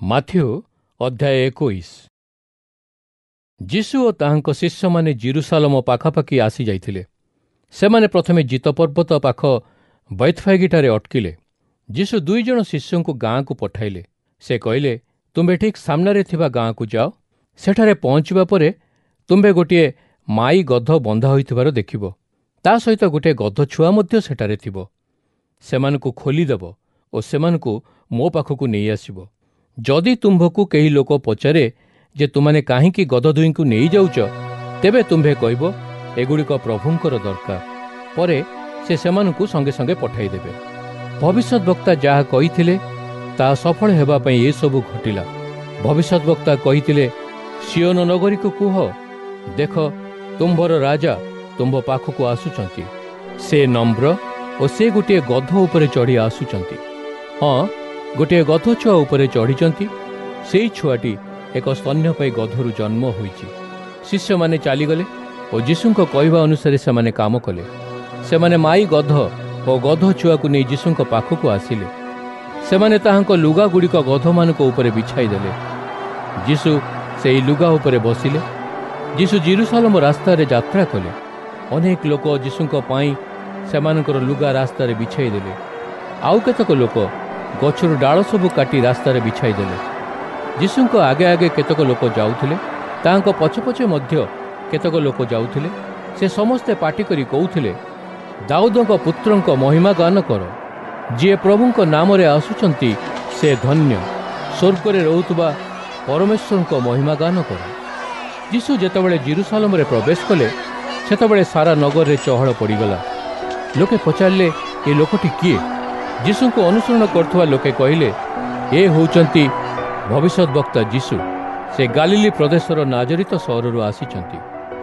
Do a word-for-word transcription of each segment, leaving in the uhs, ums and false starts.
Matthew ଅଧ୍ୟାୟ ଏକୋଇଶ। ଯୀଶୁ ଓ ତାହାଙ୍କ ଶିଷ୍ୟମାନେ ଜିରୁସାଲମ ପାଖାପାଖି ଆସିଯାଇଥିଲେ। ସେମାନେ ପ୍ରଥମେ ଜିତ ପର୍ବତ ପାଖ ବୈତଫାଗିଠାରେ ଅଟକିଲେ। ଯୀଶୁ ଦୁଇ ଜଣ ଶିଷ୍ୟଙ୍କୁ ଗାଁକୁ ପଠାଇଲେ। ସେ କହିଲେ, ତୁମ୍ଭେ ଠିକ୍ ସାମ୍ନାରେ ଥିବା ଗାଁକୁ ଯାଅ। ସେଠାରେ ପହଞ୍ଚିବା ପରେ ତୁମ୍ଭେ ଗୋଟିଏ ମାଇ ଗଧ ବନ୍ଧା ହୋଇଥିବାର ଦେଖିବ। ତା ସହିତ ଗୋଟିଏ ଗଧ ଛୁଆ ମଧ୍ୟ ସେଠାରେ ଥିବ। ସେମାନଙ୍କୁ ଖୋଲିଦେବ ଓ ସେମାନଙ୍କୁ ମୋ ପାଖକୁ ନେଇ ଆସିବ। ଯଦି ତୁମ୍ଭକୁ କେହି ଲୋକ ପଚାରେ ଯେ ତୁମାନେ କାହିଁକି ଗଧ ଦୁଇଙ୍କୁ ନେଇଯାଉଛ, ତେବେ ତୁମ୍ଭେ କହିବ, ଏଗୁଡ଼ିକ ପ୍ରଭୁଙ୍କର ଦରକାର। ପରେ ସେ ସେମାନଙ୍କୁ ସଙ୍ଗେ ସଙ୍ଗେ ପଠାଇଦେବେ। ଭବିଷ୍ୟତ ବକ୍ତା ଯାହା କହିଥିଲେ ତାହା ସଫଳ ହେବା ପାଇଁ ଏସବୁ ଘଟିଲା। ଭବିଷ୍ୟତ ବକ୍ତା କହିଥିଲେ, ସିଓନ ନଗରୀକୁ କୁହ, ଦେଖ ତୁମ୍ଭର ରାଜା ତୁମ୍ଭ ପାଖକୁ ଆସୁଛନ୍ତି। ସେ ନମ୍ର ଓ ସେ ଗୋଟିଏ ଗଧ ଉପରେ ଚଢ଼ି ଆସୁଛନ୍ତି। ହଁ, ଗୋଟିଏ ଗଧ ଛୁଆ ଉପରେ ଚଢ଼ିଛନ୍ତି। ସେଇ ଛୁଆଟି ଏକ ସ୍ତନ୍ୟପାୟୀ ଗଧରୁ ଜନ୍ମ ହୋଇଛି। ଶିଷ୍ୟମାନେ ଚାଲିଗଲେ ଓ ଯୀଶୁଙ୍କ କହିବା ଅନୁସାରେ ସେମାନେ କାମ କଲେ। ସେମାନେ ମାଇ ଗଧ ଓ ଗଧ ଛୁଆକୁ ନେଇ ଯୀଶୁଙ୍କ ପାଖକୁ ଆସିଲେ। ସେମାନେ ତାହାଙ୍କ ଲୁଗାଗୁଡ଼ିକ ଗଧମାନଙ୍କ ଉପରେ ବିଛାଇ ଦେଲେ। ଯୀଶୁ ସେହି ଲୁଗା ଉପରେ ବସିଲେ। ଯୀଶୁ ଜିରୁସାଲମ ରାସ୍ତାରେ ଯାତ୍ରା କଲେ। ଅନେକ ଲୋକ ଯୀଶୁଙ୍କ ପାଇଁ ସେମାନଙ୍କର ଲୁଗା ରାସ୍ତାରେ ବିଛାଇ ଦେଲେ। ଆଉ କେତେକ ଲୋକ ଗଛରୁ ଡାଳ ସବୁ କାଟି ରାସ୍ତାରେ ବିଛାଇ ଦେଲେ। ଯୀଶୁଙ୍କ ଆଗେ ଆଗେ କେତେକ ଲୋକ ଯାଉଥିଲେ, ତାହାଙ୍କ ପଛେ ପଛେ ମଧ୍ୟ କେତେକ ଲୋକ ଯାଉଥିଲେ। ସେ ସମସ୍ତେ ପାଟି କରି କହୁଥିଲେ, ଦାଉଦଙ୍କ ପୁତ୍ରଙ୍କ ମହିମା ଗାନ କର। ଯିଏ ପ୍ରଭୁଙ୍କ ନାମରେ ଆସୁଛନ୍ତି ସେ ଧନ୍ୟ। ସ୍ୱର୍ଗରେ ରହୁଥିବା ପରମେଶ୍ୱରଙ୍କ ମହିମା ଗାନ କର। ଯୀଶୁ ଯେତେବେଳେ ଜିରୁସାଲମରେ ପ୍ରବେଶ କଲେ, ସେତେବେଳେ ସାରା ନଗରରେ ଚହଳ ପଡ଼ିଗଲା। ଲୋକେ ପଚାରିଲେ, ଏ ଲୋକଟି କିଏ? ଯୀଶୁଙ୍କୁ ଅନୁସରଣ କରୁଥିବା ଲୋକେ କହିଲେ, ଏ ହେଉଛନ୍ତି ଭବିଷ୍ୟତ ବକ୍ତା ଯୀଶୁ। ସେ ଗାଲିଲି ପ୍ରଦେଶର ନାଜରିତ ସହରରୁ ଆସିଛନ୍ତି।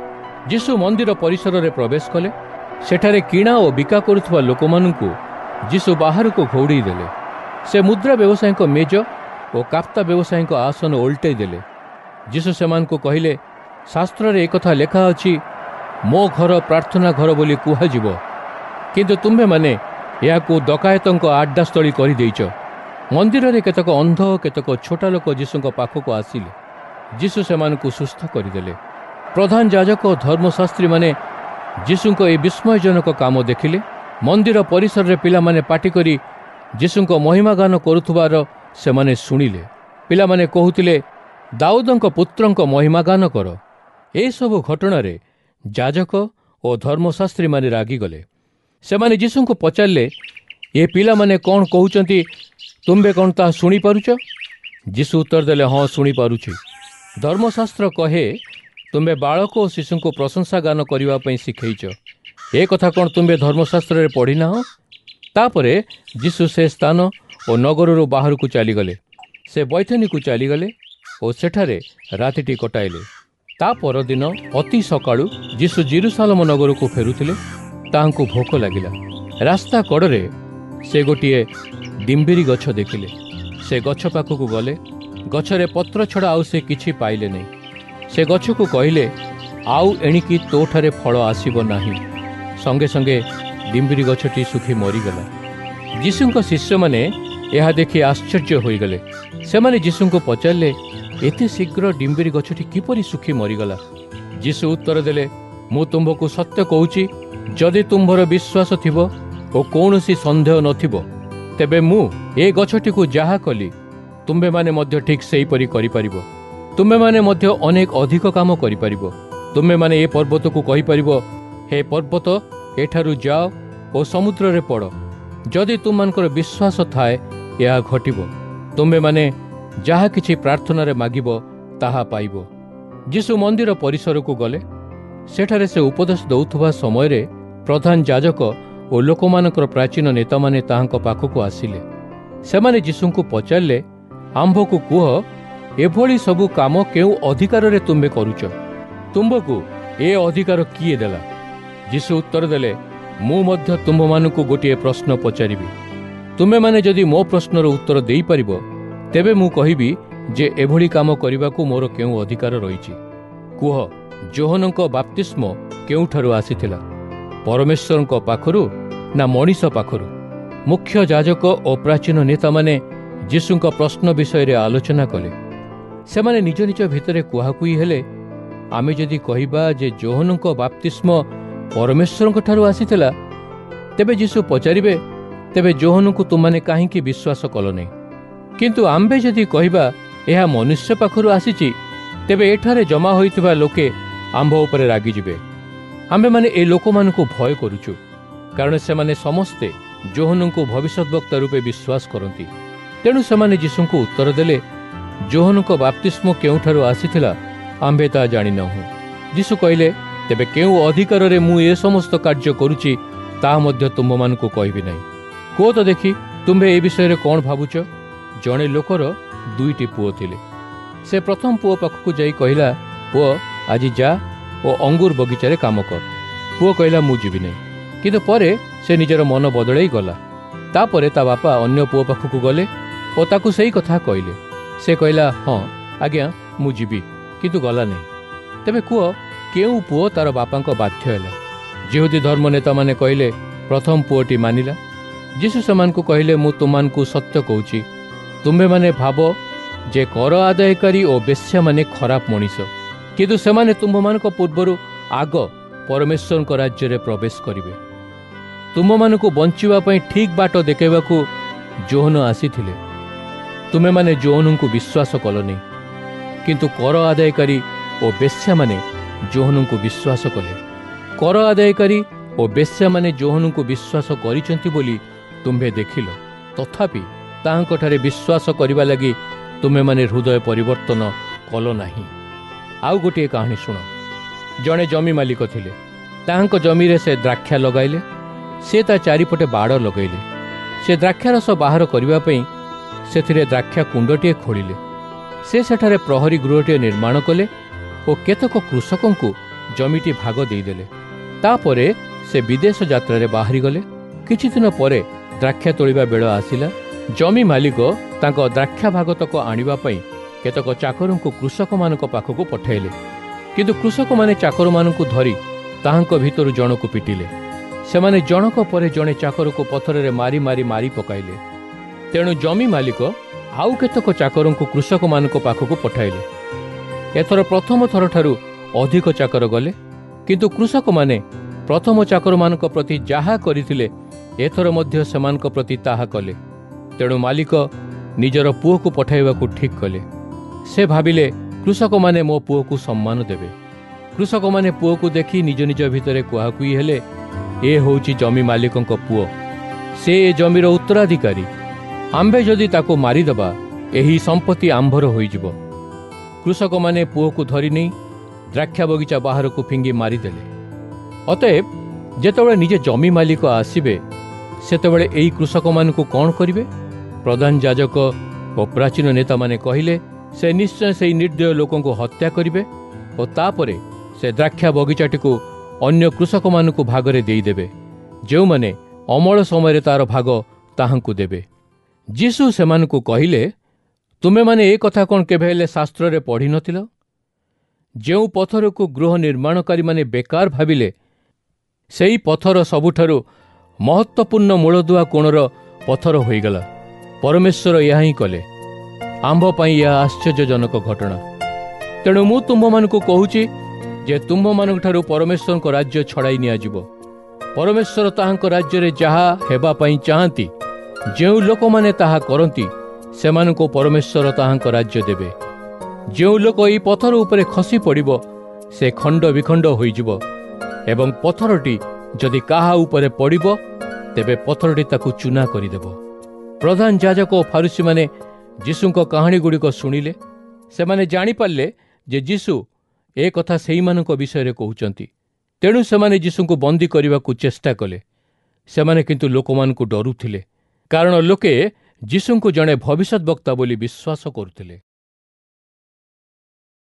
ଯୀଶୁ ମନ୍ଦିର ପରିସରରେ ପ୍ରବେଶ କଲେ। ସେଠାରେ କିଣା ଓ ବିକା କରୁଥିବା ଲୋକମାନଙ୍କୁ ଯୀଶୁ ବାହାରକୁ ଘଉଡ଼େଇ ଦେଲେ। ସେ ମୁଦ୍ରା ବ୍ୟବସାୟୀଙ୍କ ମେଜ ଓ କାପ୍ତା ବ୍ୟବସାୟୀଙ୍କ ଆସନ ଓଲଟେଇ ଦେଲେ। ଯୀଶୁ ସେମାନଙ୍କୁ କହିଲେ, ଶାସ୍ତ୍ରରେ ଏକଥା ଲେଖା ଅଛି, ମୋ ଘର ପ୍ରାର୍ଥନା ଘର ବୋଲି କୁହାଯିବ, କିନ୍ତୁ ତୁମ୍ଭେମାନେ ଏହାକୁ ଡକାୟତଙ୍କ ଆଡ୍ଡାସ୍ଥଳୀ କରିଦେଇଛ। ମନ୍ଦିରରେ କେତେକ ଅନ୍ଧ ଓ କେତେକ ଛୋଟ ଲୋକ ଯୀଶୁଙ୍କ ପାଖକୁ ଆସିଲେ। ଯୀଶୁ ସେମାନଙ୍କୁ ସୁସ୍ଥ କରିଦେଲେ। ପ୍ରଧାନ ଯାଜକ ଓ ଧର୍ମଶାସ୍ତ୍ରୀମାନେ ଯୀଶୁଙ୍କ ଏହି ବିସ୍ମୟଜନକ କାମ ଦେଖିଲେ। ମନ୍ଦିର ପରିସରରେ ପିଲାମାନେ ପାଟି କରି ଯୀଶୁଙ୍କ ମହିମା ଗାନ କରୁଥିବାର ସେମାନେ ଶୁଣିଲେ। ପିଲାମାନେ କହୁଥିଲେ, ଦାଉଦଙ୍କ ପୁତ୍ରଙ୍କ ମହିମା ଗାନ କର। ଏସବୁ ଘଟଣାରେ ଯାଜକ ଓ ଧର୍ମଶାସ୍ତ୍ରୀମାନେ ରାଗିଗଲେ। ସେମାନେ ଯୀଶୁଙ୍କୁ ପଚାରିଲେ, ଏ ପିଲାମାନେ କ'ଣ କହୁଛନ୍ତି, ତୁମ୍ଭେ କ'ଣ ତାହା ଶୁଣିପାରୁଛ? ଯୀଶୁ ଉତ୍ତର ଦେଲେ, ହଁ, ଶୁଣିପାରୁଛି। ଧର୍ମଶାସ୍ତ୍ର କହେ, ତୁମ୍ଭେ ବାଳକ ଓ ଶିଶୁଙ୍କୁ ପ୍ରଶଂସା ଗାନ କରିବା ପାଇଁ ଶିଖେଇଛ। ଏ କଥା କ'ଣ ତୁମ୍ଭେ ଧର୍ମଶାସ୍ତ୍ରରେ ପଢ଼ିନାହଁ? ତାପରେ ଯୀଶୁ ସେ ସ୍ଥାନ ଓ ନଗରରୁ ବାହାରକୁ ଚାଲିଗଲେ। ସେ ବୈଥନିକୁ ଚାଲିଗଲେ ଓ ସେଠାରେ ରାତିଟି କଟାଇଲେ। ତା ପରଦିନ ଅତି ସକାଳୁ ଯୀଶୁ ଜିରୁସାଲମ ନଗରକୁ ଫେରୁଥିଲେ। ତାହାଙ୍କୁ ଭୋକ ଲାଗିଲା। ରାସ୍ତା କଡ଼ରେ ସେ ଗୋଟିଏ ଡିମ୍ବିରି ଗଛ ଦେଖିଲେ। ସେ ଗଛ ପାଖକୁ ଗଲେ। ଗଛରେ ପତ୍ର ଛଡ଼ା ଆଉ ସେ କିଛି ପାଇଲେ ନାହିଁ। ସେ ଗଛକୁ କହିଲେ, ଆଉ ଏଣିକି ତୋଠାରେ ଫଳ ଆସିବ ନାହିଁ। ସଙ୍ଗେ ସଙ୍ଗେ ଡିମ୍ବିରି ଗଛଟି ଶୁଖି ମରିଗଲା। ଯୀଶୁଙ୍କ ଶିଷ୍ୟମାନେ ଏହା ଦେଖି ଆଶ୍ଚର୍ଯ୍ୟ ହୋଇଗଲେ। ସେମାନେ ଯୀଶୁଙ୍କୁ ପଚାରିଲେ, ଏତେ ଶୀଘ୍ର ଡିମ୍ବିରି ଗଛଟି କିପରି ଶୁଖି ମରିଗଲା? ଯୀଶୁ ଉତ୍ତର ଦେଲେ, ମୁଁ ତୁମ୍ଭକୁ ସତ୍ୟ କହୁଛି, ଯଦି ତୁମ୍ଭର ବିଶ୍ୱାସ ଥିବ ଓ କୌଣସି ସନ୍ଦେହ ନଥିବ, ତେବେ ମୁଁ ଏ ଗଛଟିକୁ ଯାହା କଲି ତୁମ୍ଭେମାନେ ମଧ୍ୟ ଠିକ୍ ସେହିପରି କରିପାରିବ। ତୁମ୍ଭେମାନେ ମଧ୍ୟ ଅନେକ ଅଧିକ କାମ କରିପାରିବ। ତୁମ୍ଭେମାନେ ଏ ପର୍ବତକୁ କହିପାରିବ, ହେ ପର୍ବତ, ଏଠାରୁ ଯାଅ ଓ ସମୁଦ୍ରରେ ପଡ଼। ଯଦି ତୁମମାନଙ୍କର ବିଶ୍ୱାସ ଥାଏ, ଏହା ଘଟିବ। ତୁମ୍ଭେମାନେ ଯାହା କିଛି ପ୍ରାର୍ଥନାରେ ମାଗିବ ତାହା ପାଇବ। ଯୀଶୁ ମନ୍ଦିର ପରିସରକୁ ଗଲେ। ସେଠାରେ ସେ ଉପଦେଶ ଦେଉଥିବା ସମୟରେ ପ୍ରଧାନ ଯାଜକ ଓ ଲୋକମାନଙ୍କର ପ୍ରାଚୀନ ନେତାମାନେ ତାହାଙ୍କ ପାଖକୁ ଆସିଲେ। ସେମାନେ ଯୀଶୁଙ୍କୁ ପଚାରିଲେ, ଆମ୍ଭକୁ କୁହ, ଏଭଳି ସବୁ କାମ କେଉଁ ଅଧିକାରରେ ତୁମ୍ଭେ କରୁଛ? ତୁମ୍ଭକୁ ଏ ଅଧିକାର କିଏ ଦେଲା? ଯୀଶୁ ଉତ୍ତର ଦେଲେ, ମୁଁ ମଧ୍ୟ ତୁମ୍ଭମାନଙ୍କୁ ଗୋଟିଏ ପ୍ରଶ୍ନ ପଚାରିବି। ତୁମେମାନେ ଯଦି ମୋ ପ୍ରଶ୍ନର ଉତ୍ତର ଦେଇପାରିବ, ତେବେ ମୁଁ କହିବି ଯେ ଏଭଳି କାମ କରିବାକୁ ମୋର କେଉଁ ଅଧିକାର ରହିଛି। କୁହ, ଯୋହନଙ୍କ ବାପ୍ତିସ୍ମ କେଉଁଠାରୁ ଆସିଥିଲା? ପରମେଶ୍ୱରଙ୍କ ପାଖରୁ ନା ମଣିଷ ପାଖରୁ? ମୁଖ୍ୟ ଯାଜକ ଓ ପ୍ରାଚୀନ ନେତାମାନେ ଯୀଶୁଙ୍କ ପ୍ରଶ୍ନ ବିଷୟରେ ଆଲୋଚନା କଲେ। ସେମାନେ ନିଜ ନିଜ ଭିତରେ କୁହାକୁହି ହେଲେ, ଆମେ ଯଦି କହିବା ଯେ ଯୋହନଙ୍କ ବାପ୍ତିସ୍ମ ପରମେଶ୍ୱରଙ୍କ ଠାରୁ ଆସିଥିଲା, ତେବେ ଯୀଶୁ ପଚାରିବେ, ତେବେ ଯୋହନଙ୍କୁ ତୁମମାନେ କାହିଁକି ବିଶ୍ୱାସ କଲ ନାହିଁ? କିନ୍ତୁ ଆମ୍ଭେ ଯଦି କହିବା ଏହା ମନୁଷ୍ୟ ପାଖରୁ ଆସିଛି, ତେବେ ଏଠାରେ ଜମା ହୋଇଥିବା ଲୋକେ ଆମ୍ଭ ଉପରେ ରାଗିଯିବେ। ଆମ୍ଭେମାନେ ଏ ଲୋକମାନଙ୍କୁ ଭୟ କରୁଛୁ, କାରଣ ସେମାନେ ସମସ୍ତେ ଯୋହନଙ୍କୁ ଭବିଷ୍ୟତବକ୍ତା ରୂପେ ବିଶ୍ୱାସ କରନ୍ତି। ତେଣୁ ସେମାନେ ଯୀଶୁଙ୍କୁ ଉତ୍ତର ଦେଲେ, ଯୋହନଙ୍କ ବାପ୍ତିସ୍ମ କେଉଁଠାରୁ ଆସିଥିଲା ଆମ୍ଭେ ତାହା ଜାଣିନାହୁଁ। ଯୀଶୁ କହିଲେ, ତେବେ କେଉଁ ଅଧିକାରରେ ମୁଁ ଏ ସମସ୍ତ କାର୍ଯ୍ୟ କରୁଛି ତାହା ମଧ୍ୟ ତୁମ୍ଭମାନଙ୍କୁ କହିବି ନାହିଁ। କୁହ ତ ଦେଖି, ତୁମ୍ଭେ ଏ ବିଷୟରେ କ'ଣ ଭାବୁଛ? ଜଣେ ଲୋକର ଦୁଇଟି ପୁଅ ଥିଲେ। ସେ ପ୍ରଥମ ପୁଅ ପାଖକୁ ଯାଇ କହିଲା, ପୁଅ ଆଜି ଯା ଓ ଅଙ୍ଗୁର ବଗିଚାରେ କାମ କର। ପୁଅ କହିଲା, ମୁଁ ଯିବି ନାହିଁ। କିନ୍ତୁ ପରେ ସେ ନିଜର ମନ ବଦଳାଇ ଗଲା। ତାପରେ ତା ବାପା ଅନ୍ୟ ପୁଅ ପାଖକୁ ଗଲେ ଓ ତାକୁ ସେଇ କଥା କହିଲେ। ସେ କହିଲା, ହଁ ଆଜ୍ଞା, ମୁଁ ଯିବି, କିନ୍ତୁ ଗଲା ନାହିଁ। ତେବେ କୁହ, କେଉଁ ପୁଅ ତାର ବାପାଙ୍କ ବାଧ୍ୟ ହେଲା? ଯିହୁଦୀ ଧର୍ମନେତାମାନେ କହିଲେ, ପ୍ରଥମ ପୁଅଟି ମାନିଲା। ଯୀଶୁ ସେମାନଙ୍କୁ କହିଲେ, ମୁଁ ତୁମମାନଙ୍କୁ ସତ୍ୟ କହୁଛି, ତୁମ୍ଭେମାନେ ଭାବ ଯେ କର ଆଦାୟକାରୀ ଓ ବେଶ୍ୟାମାନେ ଖରାପ ମଣିଷ, କିନ୍ତୁ ସେମାନେ ତୁମ୍ଭମାନଙ୍କ ପୂର୍ବରୁ ଆଗ ପରମେଶ୍ୱରଙ୍କ ରାଜ୍ୟରେ ପ୍ରବେଶ କରିବେ। ତୁମମାନଙ୍କୁ ବଞ୍ଚିବା ପାଇଁ ଠିକ୍ ବାଟ ଦେଖାଇବାକୁ ଯୋହନ ଆସିଥିଲେ। ତୁମେମାନେ ଯୋହନଙ୍କୁ ବିଶ୍ୱାସ କଲନି, କିନ୍ତୁ କର ଆଦାୟକାରୀ ଓ ବେଶ୍ୟାମାନେ ଯୋହନଙ୍କୁ ବିଶ୍ୱାସ କଲେ। କର ଆଦାୟକାରୀ ଓ ବେଶ୍ୟାମାନେ ଯୋହନଙ୍କୁ ବିଶ୍ୱାସ କରିଛନ୍ତି ବୋଲି ତୁମ୍ଭେ ଦେଖିଲ, ତଥାପି ତାହାଙ୍କଠାରେ ବିଶ୍ୱାସ କରିବା ଲାଗି ତୁମେମାନେ ହୃଦୟ ପରିବର୍ତ୍ତନ କଲ ନାହିଁ। ଆଉ ଗୋଟିଏ କାହାଣୀ ଶୁଣ। ଜଣେ ଜମି ମାଲିକ ଥିଲେ। ତାହାଙ୍କ ଜମିରେ ସେ ଦ୍ରାକ୍ଷା ଲଗାଇଲେ। ସେ ତା ଚାରିପଟେ ବାଡ଼ ଲଗାଇଲେ। ସେ ଦ୍ରାକ୍ଷାରସ ବାହାର କରିବା ପାଇଁ ସେଥିରେ ଦ୍ରାକ୍ଷା କୁଣ୍ଡଟିଏ ଖୋଳିଲେ। ସେ ସେଠାରେ ପ୍ରହରୀ ଗୃହଟିଏ ନିର୍ମାଣ କଲେ ଓ କେତେକ କୃଷକଙ୍କୁ ଜମିଟି ଭାଗ ଦେଇଦେଲେ। ତାପରେ ସେ ବିଦେଶ ଯାତ୍ରାରେ ବାହାରିଗଲେ। କିଛି ଦିନ ପରେ ଦ୍ରାକ୍ଷା ତୋଳିବା ବେଳ ଆସିଲା। ଜମି ମାଲିକ ତାଙ୍କ ଦ୍ରାକ୍ଷା ଭାଗତକ ଆଣିବା ପାଇଁ କେତେକ ଚାକରଙ୍କୁ କୃଷକମାନଙ୍କ ପାଖକୁ ପଠାଇଲେ। କିନ୍ତୁ କୃଷକମାନେ ଚାକରମାନଙ୍କୁ ଧରି ତାହାଙ୍କ ଭିତରୁ ଜଣକୁ ପିଟିଲେ। ସେମାନେ ଜଣକ ପରେ ଜଣେ ଚାକରକୁ ପଥରରେ ମାରି ମାରି ମାରି ପକାଇଲେ। ତେଣୁ ଜମି ମାଲିକ ଆଉ କେତେକ ଚାକରଙ୍କୁ କୃଷକମାନଙ୍କ ପାଖକୁ ପଠାଇଲେ। ଏଥର ପ୍ରଥମ ଥରଠାରୁ ଅଧିକ ଚାକର ଗଲେ, କିନ୍ତୁ କୃଷକମାନେ ପ୍ରଥମ ଚାକରମାନଙ୍କ ପ୍ରତି ଯାହା କରିଥିଲେ ଏଥର ମଧ୍ୟ ସେମାନଙ୍କ ପ୍ରତି ତାହା କଲେ। ତେଣୁ ମାଲିକ ନିଜର ପୁଅକୁ ପଠାଇବାକୁ ଠିକ୍ କଲେ। ସେ ଭାବିଲେ, କୃଷକମାନେ ମୋ ପୁଅକୁ ସମ୍ମାନ ଦେବେ। କୃଷକମାନେ ପୁଅକୁ ଦେଖି ନିଜ ନିଜ ଭିତରେ କୁହାକୁହି ହେଲେ, ଏ ହେଉଛି ଜମି ମାଲିକଙ୍କ ପୁଅ, ସେ ଏ ଜମିର ଉତ୍ତରାଧିକାରୀ। ଆମ୍ଭେ ଯଦି ତାକୁ ମାରିଦେବା, ଏହି ସମ୍ପତ୍ତି ଆମ୍ଭର ହୋଇଯିବ। କୃଷକମାନେ ପୁଅକୁ ଧରି ନେଇ ଦ୍ରାକ୍ଷା ବଗିଚା ବାହାରକୁ ଫିଙ୍ଗି ମାରିଦେଲେ। ଅତଏବ ଯେତେବେଳେ ନିଜେ ଜମି ମାଲିକ ଆସିବେ, ସେତେବେଳେ ଏହି କୃଷକମାନଙ୍କୁ କ'ଣ କରିବେ? ପ୍ରଧାନ ଯାଜକ ଓ ପ୍ରାଚୀନ ନେତାମାନେ କହିଲେ, ସେ ନିଶ୍ଚୟ ସେହି ନିର୍ଦ୍ଦୟ ଲୋକଙ୍କୁ ହତ୍ୟା କରିବେ ଓ ତାପରେ ସେ ଦ୍ରାକ୍ଷା ବଗିଚାଟିକୁ ଅନ୍ୟ କୃଷକମାନଙ୍କୁ ଭାଗରେ ଦେଇଦେବେ, ଯେଉଁମାନେ ଅମଳ ସମୟରେ ତାର ଭାଗ ତାହାଙ୍କୁ ଦେବେ। ଯୀଶୁ ସେମାନଙ୍କୁ କହିଲେ, ତୁମେମାନେ ଏ କଥା କ'ଣ କେବେ ହେଲେ ଶାସ୍ତ୍ରରେ ପଢ଼ିନଥିଲ? ଯେଉଁ ପଥରକୁ ଗୃହ ନିର୍ମାଣକାରୀମାନେ ବେକାର ଭାବିଲେ, ସେହି ପଥର ସବୁଠାରୁ ମହତ୍ତ୍ୱପୂର୍ଣ୍ଣ ମୂଳଦୁଆ କୋଣର ପଥର ହୋଇଗଲା। ପରମେଶ୍ୱର ଏହା ହିଁ କଲେ। ଆମ୍ଭ ପାଇଁ ଏହା ଆଶ୍ଚର୍ଯ୍ୟଜନକ ଘଟଣା। ତେଣୁ ମୁଁ ତୁମ୍ଭମାନଙ୍କୁ କହୁଛି ଯେ ତୁମ୍ଭମାନଙ୍କଠାରୁ ପରମେଶ୍ୱରଙ୍କ ରାଜ୍ୟ ଛଡ଼ାଇ ନିଆଯିବ। ପରମେଶ୍ୱର ତାହାଙ୍କ ରାଜ୍ୟରେ ଯାହା ହେବା ପାଇଁ ଚାହାନ୍ତି, ଯେଉଁ ଲୋକମାନେ ତାହା କରନ୍ତି, ସେମାନଙ୍କୁ ପରମେଶ୍ୱର ତାହାଙ୍କ ରାଜ୍ୟ ଦେବେ। ଯେଉଁ ଲୋକ ଏହି ପଥର ଉପରେ ଖସି ପଡ଼ିବ, ସେ ଖଣ୍ଡ ବିଖଣ୍ଡ ହୋଇଯିବ, ଏବଂ ପଥରଟି ଯଦି କାହା ଉପରେ ପଡ଼ିବ, ତେବେ ପଥରଟି ତାକୁ ଚୂନା କରିଦେବ। ପ୍ରଧାନ ଯାଜକ ଓ ଫାରୁସୀମାନେ ଯୀଶୁଙ୍କ କାହାଣୀଗୁଡ଼ିକ ଶୁଣିଲେ। ସେମାନେ ଜାଣିପାରିଲେ ଯେ ଯୀଶୁ ଏ କଥା ସେଇମାନଙ୍କ ବିଷୟରେ କହୁଛନ୍ତି। ତେଣୁ ସେମାନେ ଯୀଶୁଙ୍କୁ ବନ୍ଦୀ କରିବାକୁ ଚେଷ୍ଟା କଲେ। ସେମାନେ କିନ୍ତୁ ଲୋକମାନଙ୍କୁ ଡରୁଥିଲେ, କାରଣ ଲୋକେ ଯୀଶୁଙ୍କୁ ଜଣେ ଭବିଷ୍ୟତବକ୍ତା ବୋଲି ବିଶ୍ୱାସ କରୁଥିଲେ।